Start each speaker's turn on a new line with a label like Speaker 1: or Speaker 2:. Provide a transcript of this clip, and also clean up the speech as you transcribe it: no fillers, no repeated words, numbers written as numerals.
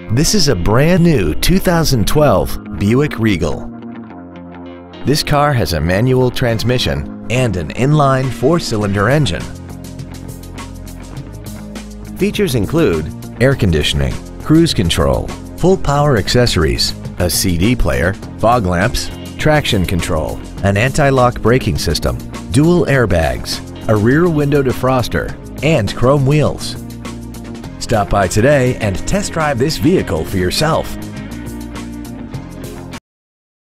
Speaker 1: This is a brand new 2012 Buick Regal. This car has a manual transmission and an inline 4-cylinder engine. Features include air conditioning, cruise control, full power accessories, a CD player, fog lamps, traction control, an anti-lock braking system, dual airbags, a rear window defroster, and chrome wheels. Stop by today and test drive this vehicle for yourself.